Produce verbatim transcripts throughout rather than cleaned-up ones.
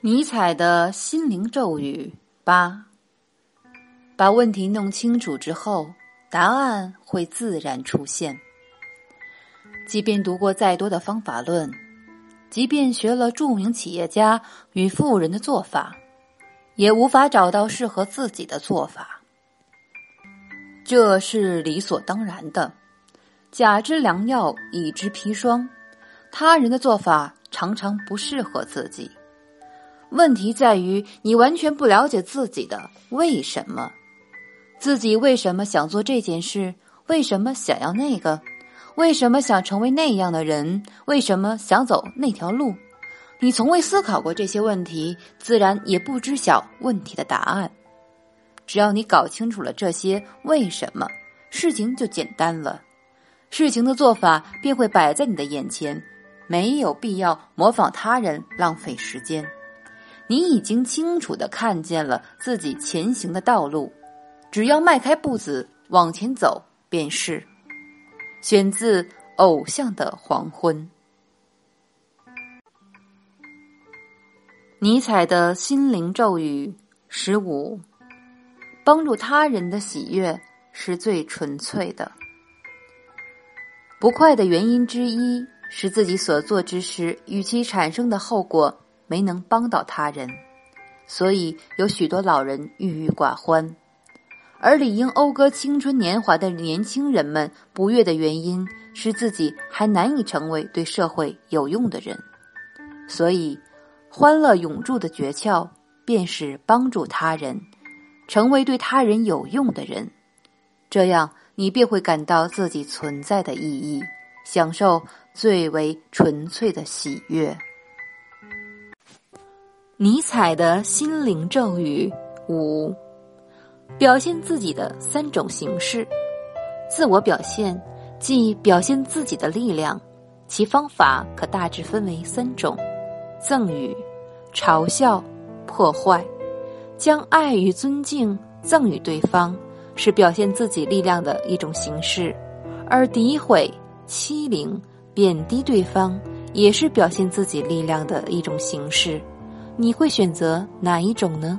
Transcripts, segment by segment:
尼采的心灵咒语八：把问题弄清楚之后，答案会自然出现。即便读过再多的方法论，即便学了著名企业家与富人的做法，也无法找到适合自己的做法。这是理所当然的。甲之良药，乙之砒霜，他人的做法常常不适合自己。问题在于你完全不了解自己的为什么，自己为什么想做这件事，为什么想要那个，为什么想成为那样的人，为什么想走那条路。你从未思考过这些问题，自然也不知晓问题的答案。只要你搞清楚了这些为什么，事情就简单了，事情的做法便会摆在你的眼前，没有必要模仿他人浪费时间。你已经清楚地看见了自己前行的道路，只要迈开步子往前走便是。选自《偶像的黄昏》。尼采的心灵咒语十五：帮助他人的喜悦是最纯粹的。不快的原因之一是自己所做之事与其产生的后果没能帮到他人，所以有许多老人郁郁寡欢。而理应讴歌青春年华的年轻人们不悦的原因是自己还难以成为对社会有用的人。所以欢乐永驻的诀窍便是帮助他人，成为对他人有用的人，这样你便会感到自己存在的意义，享受最为纯粹的喜悦。尼采的心灵咒语五：表现自己的三种形式。自我表现即表现自己的力量，其方法可大致分为三种：赠予、嘲笑、破坏。将爱与尊敬赠予对方是表现自己力量的一种形式，而诋毁、欺凌、贬低对方也是表现自己力量的一种形式。你会选择哪一种呢？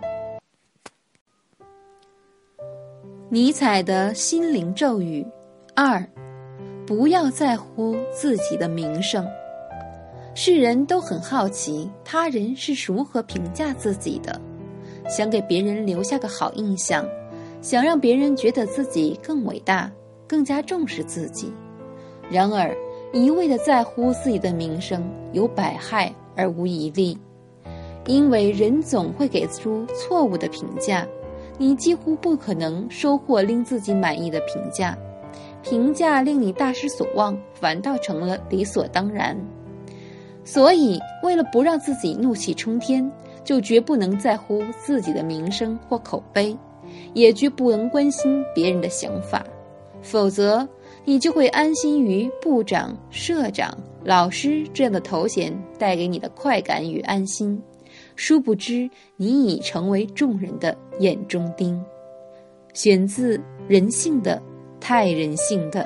尼采的心灵咒语二：不要在乎自己的名声。世人都很好奇他人是如何评价自己的，想给别人留下个好印象，想让别人觉得自己更伟大，更加重视自己。然而一味地在乎自己的名声有百害而无一利，因为人总会给出错误的评价，你几乎不可能收获令自己满意的评价，评价令你大失所望，反倒成了理所当然。所以为了不让自己怒气冲天，就绝不能在乎自己的名声或口碑，也绝不能关心别人的想法，否则你就会安心于部长、社长、老师这样的头衔带给你的快感与安心，殊不知你已成为众人的眼中钉。选自《人性的太人性的》。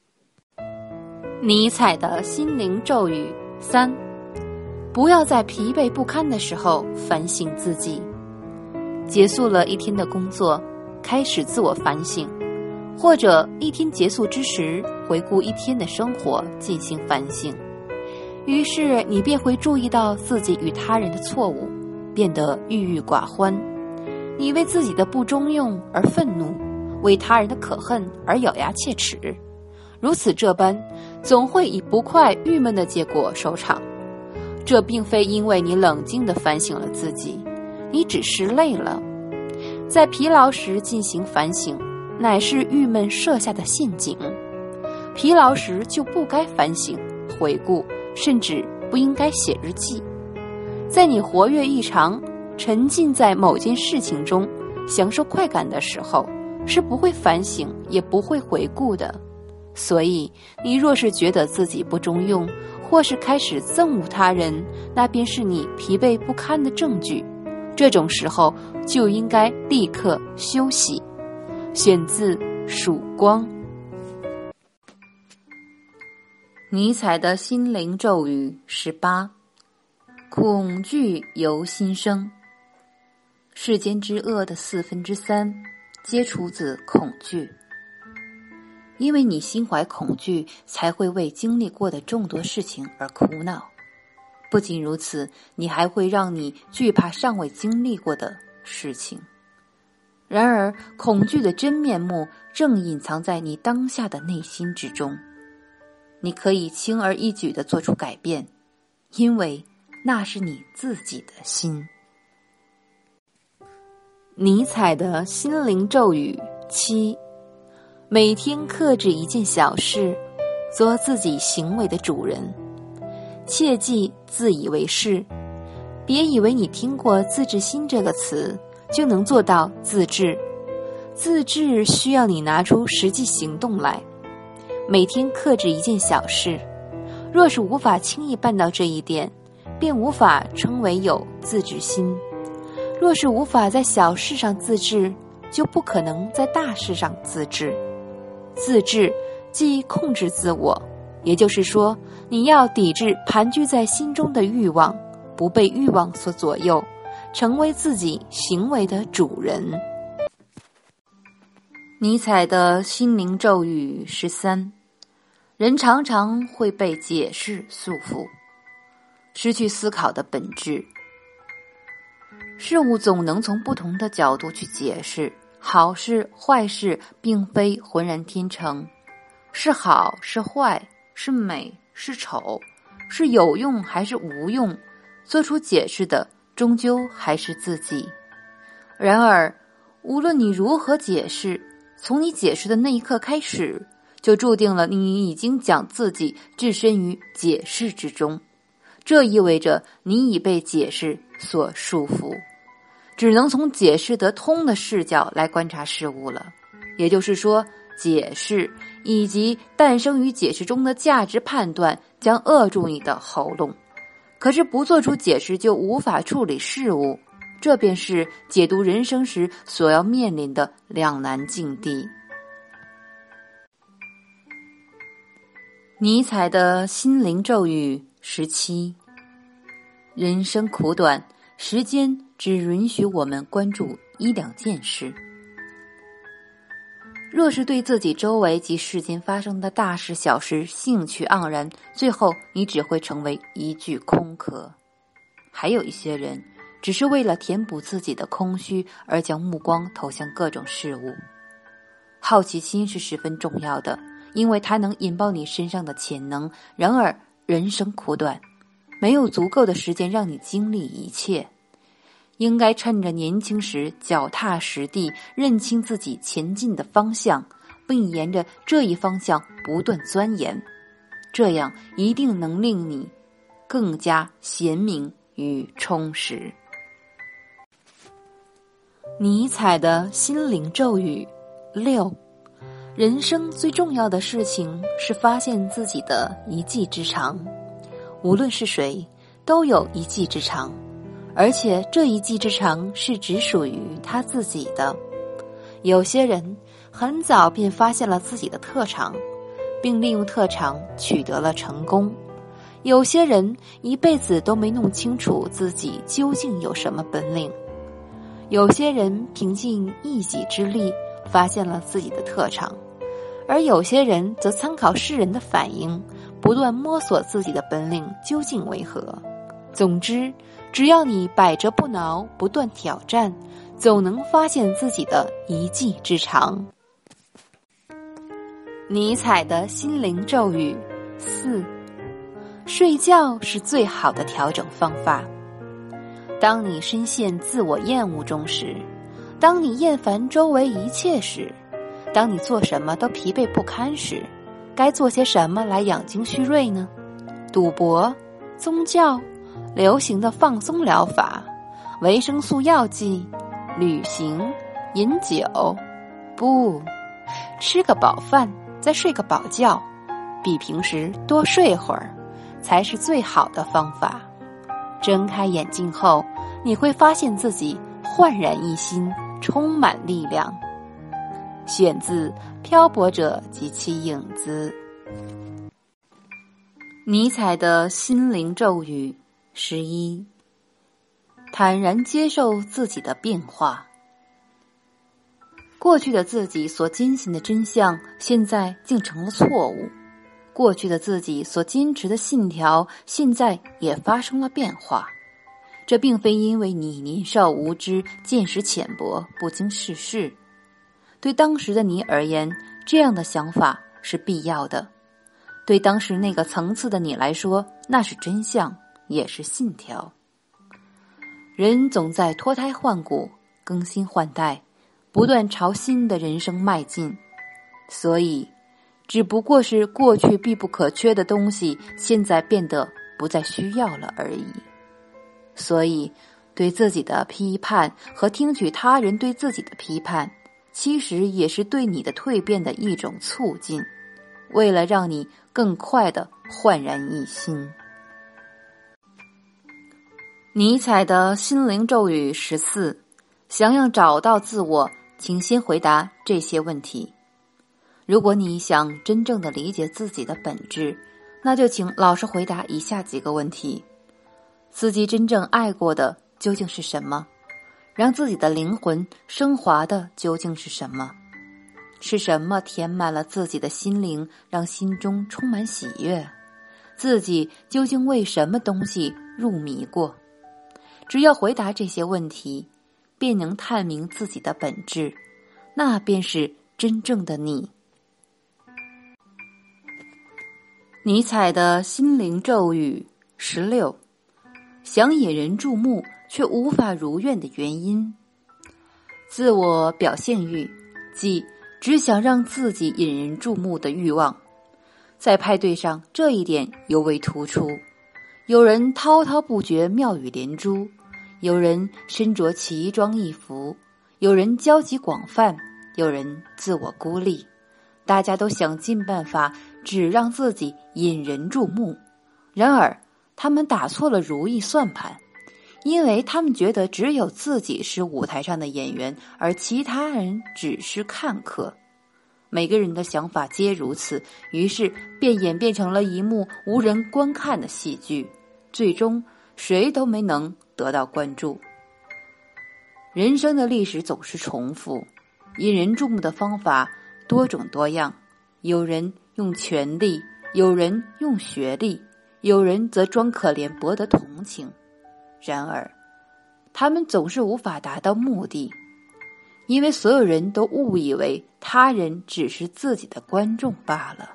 尼采的心灵咒语三：不要在疲惫不堪的时候反省自己。结束了一天的工作，开始自我反省，或者一天结束之时回顾一天的生活进行反省，于是你便会注意到自己与他人的错误，变得郁郁寡欢。你为自己的不中用而愤怒，为他人的可恨而咬牙切齿，如此这般，总会以不快郁闷的结果收场。这并非因为你冷静地反省了自己，你只是累了。在疲劳时进行反省，乃是郁闷设下的陷阱。疲劳时就不该反省、回顾，甚至不应该写日记。在你活跃异常，沉浸在某件事情中，享受快感的时候，是不会反省也不会回顾的。所以你若是觉得自己不中用，或是开始憎恶他人，那便是你疲惫不堪的证据。这种时候就应该立刻休息。选自《曙光》。尼采的心灵咒语十八： 恐惧由心生。世间之恶的四分之三皆出自恐惧。因为你心怀恐惧，才会为经历过的众多事情而苦恼。不仅如此，你还会让你惧怕尚未经历过的事情。然而，恐惧的真面目正隐藏在你当下的内心之中。你可以轻而易举地做出改变，因为那是你自己的心。尼采的心灵咒语七：每天克制一件小事，做自己行为的主人。切忌自以为是，别以为你听过自制心这个词就能做到自制。自制需要你拿出实际行动来。每天克制一件小事，若是无法轻易办到这一点，便无法称为有自制心。若是无法在小事上自制，就不可能在大事上自制。自制即控制自我，也就是说，你要抵制盘踞在心中的欲望，不被欲望所左右，成为自己行为的主人。尼采的心灵咒语十三：人常常会被解释束缚，失去思考的本质。事物总能从不同的角度去解释，好事坏事并非浑然天成，是好是坏，是美是丑，是有用还是无用，做出解释的终究还是自己。然而无论你如何解释，从你解释的那一刻开始，就注定了你已经将自己置身于解释之中。这意味着你已被解释所束缚，只能从解释得通的视角来观察事物了。也就是说，解释以及诞生于解释中的价值判断将扼住你的喉咙。可是不做出解释就无法处理事物，这便是解读人生时所要面临的两难境地。尼采的心灵咒语十七：人生苦短，时间只允许我们关注一两件事。若是对自己周围及世间发生的大事小事兴趣盎然，最后你只会成为一具空壳。还有一些人只是为了填补自己的空虚而将目光投向各种事物。好奇心是十分重要的，因为它能引爆你身上的潜能。然而人生苦短，没有足够的时间让你经历一切，应该趁着年轻时脚踏实地，认清自己前进的方向，并沿着这一方向不断钻研，这样一定能令你更加贤明与充实。尼采的心灵咒语六：人生最重要的事情是发现自己的一技之长。无论是谁，都有一技之长，而且这一技之长是只属于他自己的。有些人很早便发现了自己的特长，并利用特长取得了成功。有些人一辈子都没弄清楚自己究竟有什么本领。有些人凭尽一己之力发现了自己的特长，而有些人则参考世人的反应，不断摸索自己的本领究竟为何。总之，只要你百折不挠，不断挑战，总能发现自己的一技之长。尼采的心灵咒语四：睡觉是最好的调整方法。当你深陷自我厌恶中时，当你厌烦周围一切时，当你做什么都疲惫不堪时，该做些什么来养精蓄锐呢？赌博、宗教、流行的放松疗法、维生素药剂、旅行、饮酒？不，吃个饱饭，再睡个饱觉，比平时多睡会儿，才是最好的方法。睁开眼睛后，你会发现自己焕然一新，充满力量。选自《漂泊者及其影子》。尼采的心灵咒语十一，坦然接受自己的变化。过去的自己所坚信的真相，现在竟成了错误；过去的自己所坚持的信条，现在也发生了变化。这并非因为你年少无知、见识浅薄、不经世事。对当时的你而言，这样的想法是必要的；对当时那个层次的你来说，那是真相，也是信条。人总在脱胎换骨、更新换代，不断朝新的人生迈进，所以只不过是过去必不可缺的东西，现在变得不再需要了而已。所以对自己的批判和听取他人对自己的批判，其实也是对你的蜕变的一种促进，为了让你更快地焕然一新。尼采的心灵咒语十四，想要找到自我，请先回答这些问题。如果你想真正的理解自己的本质，那就请老实回答以下几个问题：自己真正爱过的究竟是什么？让自己的灵魂升华的究竟是什么？是什么填满了自己的心灵，让心中充满喜悦？自己究竟为什么东西入迷过？只要回答这些问题，便能探明自己的本质，那便是真正的你。尼采的心灵咒语十六，想引人注目却无法如愿的原因。自我表现欲，即只想让自己引人注目的欲望，在派对上这一点尤为突出。有人滔滔不绝，妙语连珠；有人身着奇装异服；有人交集广泛；有人自我孤立。大家都想尽办法只让自己引人注目，然而他们打错了如意算盘，因为他们觉得只有自己是舞台上的演员，而其他人只是看客。每个人的想法皆如此，于是便演变成了一幕无人观看的戏剧，最终谁都没能得到关注。人生的历史总是重复，引人注目的方法多种多样，有人用权力，有人用学历，有人则装可怜博得同情。然而他们总是无法达到目的，因为所有人都误以为他人只是自己的观众罢了。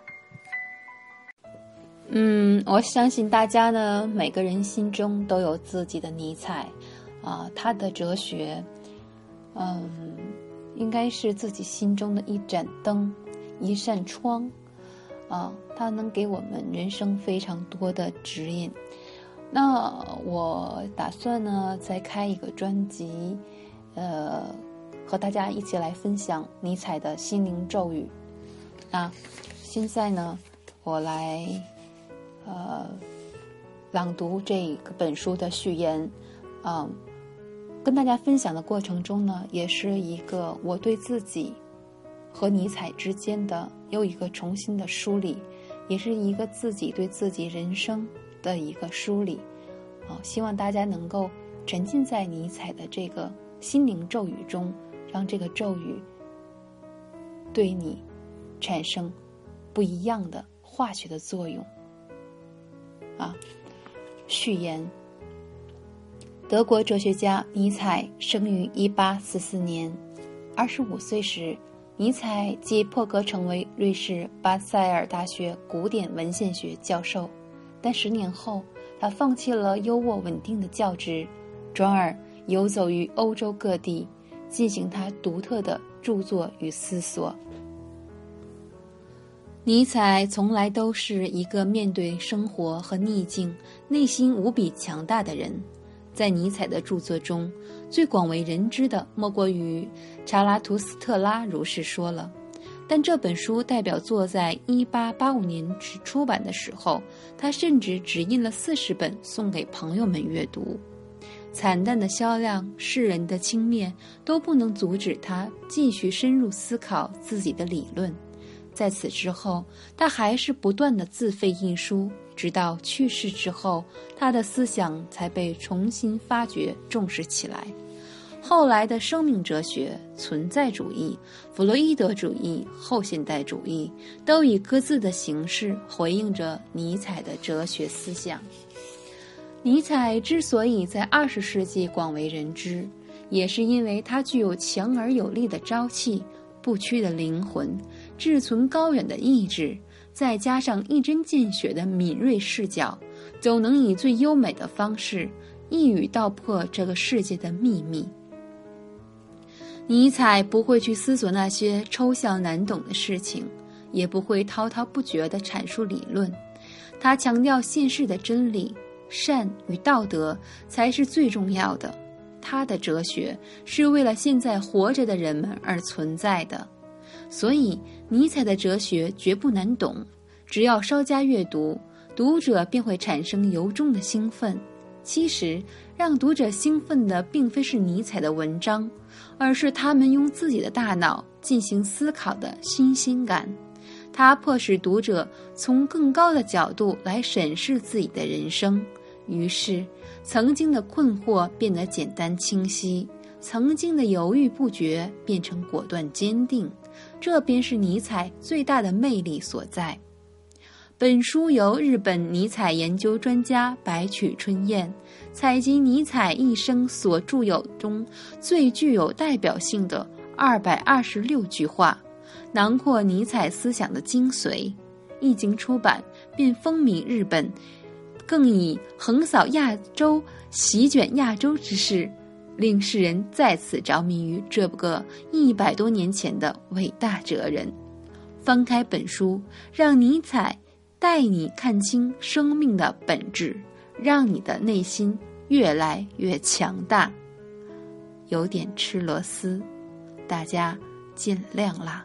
嗯，我相信大家呢，每个人心中都有自己的尼采啊、呃，他的哲学嗯，应该是自己心中的一盏灯，一扇窗啊，它能给我们人生非常多的指引。那我打算呢再开一个专辑，呃，和大家一起来分享尼采的心灵咒语。那现在呢，我来呃朗读这个本书的序言，啊、呃，跟大家分享的过程中呢，也是一个我对自己和尼采之间的又一个重新的梳理，也是一个自己对自己人生的一个梳理。啊，希望大家能够沉浸在尼采的这个心灵咒语中，让这个咒语对你产生不一样的化学的作用。啊，序言：德国哲学家尼采生于一八四四年，二十五岁时，尼采即破格成为瑞士巴塞尔大学古典文献学教授，但十年后，他放弃了优渥稳定的教职，转而游走于欧洲各地，进行他独特的著作与思索。尼采从来都是一个面对生活和逆境，内心无比强大的人。在尼采的著作中，最广为人知的莫过于查拉图斯特拉如是说了。但这本书代表作在一八八五年出版的时候，他甚至只印了四十本送给朋友们阅读。惨淡的销量、世人的轻蔑都不能阻止他继续深入思考自己的理论。在此之后，他还是不断地自费印书， 直到去世之后，他的思想才被重新发掘重视起来。后来的生命哲学、存在主义、弗洛伊德主义、后现代主义都以各自的形式回应着尼采的哲学思想。尼采之所以在二十世纪广为人知，也是因为他具有强而有力的朝气、不屈的灵魂、志存高远的意志，再加上一针见血的敏锐视角，总能以最优美的方式一语道破这个世界的秘密。尼采不会去思索那些抽象难懂的事情，也不会滔滔不绝地阐述理论，他强调现世的真理，善与道德才是最重要的。他的哲学是为了现在活着的人们而存在的，所以尼采的哲学绝不难懂，只要稍加阅读，读者便会产生由衷的兴奋。其实让读者兴奋的并非是尼采的文章，而是他们用自己的大脑进行思考的新鲜感。它迫使读者从更高的角度来审视自己的人生，于是曾经的困惑变得简单清晰，曾经的犹豫不决变成果断坚定，这便是尼采最大的魅力所在。本书由日本尼采研究专家白曲春彦采集尼采一生所著有中最具有代表性的二百二十六句话，囊括尼采思想的精髓。一经出版便风靡日本，更以横扫亚洲、席卷亚洲之势，令世人再次着迷于这个一百多年前的伟大哲人。翻开本书，让尼采带你看清生命的本质，让你的内心越来越强大。有点吃螺丝，大家见谅啦。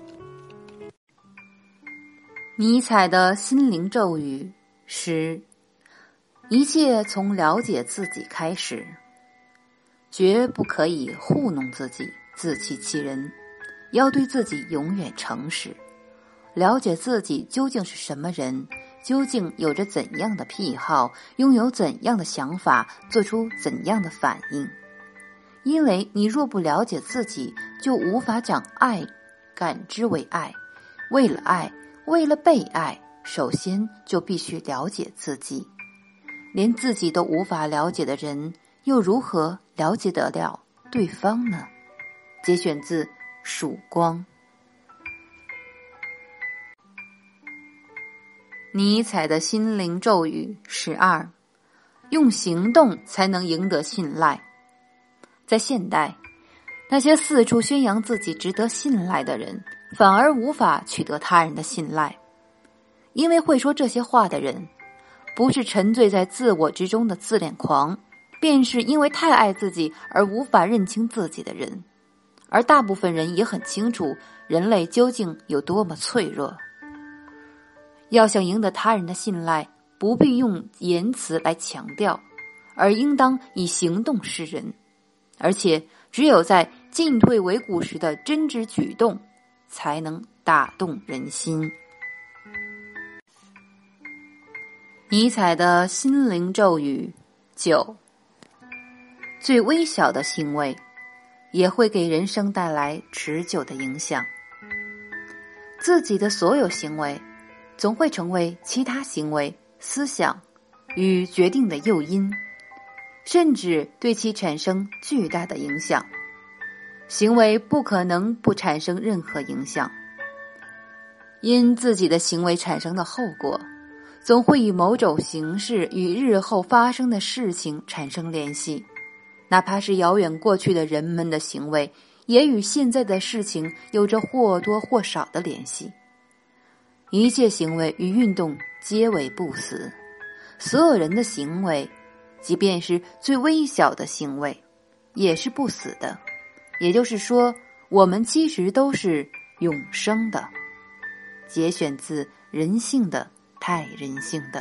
尼采的心灵咒语是：一切从了解自己开始，绝不可以糊弄自己，自欺欺人，要对自己永远诚实。了解自己究竟是什么人，究竟有着怎样的癖好，拥有怎样的想法，做出怎样的反应。因为你若不了解自己，就无法将爱感知为爱。为了爱，为了被爱，首先就必须了解自己。连自己都无法了解的人，又如何了解得了对方呢？节选自《曙光》。尼采的心灵咒语十二：用行动才能赢得信赖。在现代，那些四处宣扬自己值得信赖的人，反而无法取得他人的信赖。因为会说这些话的人，不是沉醉在自我之中的自恋狂，便是因为太爱自己而无法认清自己的人。而大部分人也很清楚人类究竟有多么脆弱。要想赢得他人的信赖，不必用言辞来强调，而应当以行动示人。而且只有在进退维谷时的真知举动，才能打动人心。尼采的心灵咒语九：最微小的行为也会给人生带来持久的影响。自己的所有行为总会成为其他行为、思想与决定的诱因，甚至对其产生巨大的影响。行为不可能不产生任何影响，因自己的行为产生的后果，总会以某种形式与日后发生的事情产生联系。哪怕是遥远过去的人们的行为，也与现在的事情有着或多或少的联系。一切行为与运动皆为不死，所有人的行为，即便是最微小的行为，也是不死的。也就是说，我们其实都是永生的。节选自《人性的太人性的》。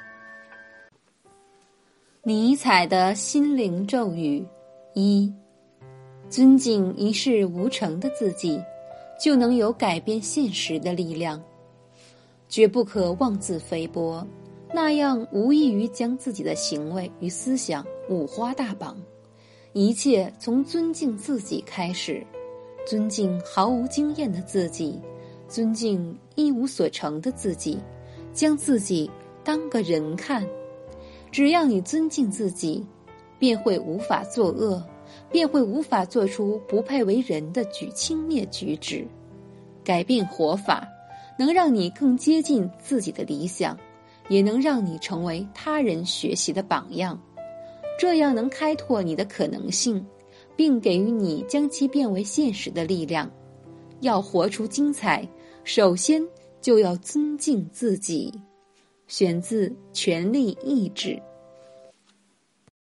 尼采的心灵咒语一：尊敬一事无成的自己，就能有改变现实的力量。绝不可妄自菲薄， 那样无异于将自己的行为与思想五花大绑。一切从尊敬自己开始，尊敬毫无经验的自己，尊敬一无所成的自己，将自己当个人看。只要你尊敬自己，便会无法作恶，便会无法做出不配为人的举轻蔑举止。改变活法，能让你更接近自己的理想，也能让你成为他人学习的榜样。这样能开拓你的可能性，并给予你将其变为现实的力量。要活出精彩，首先就要尊敬自己。选自《权力意志》。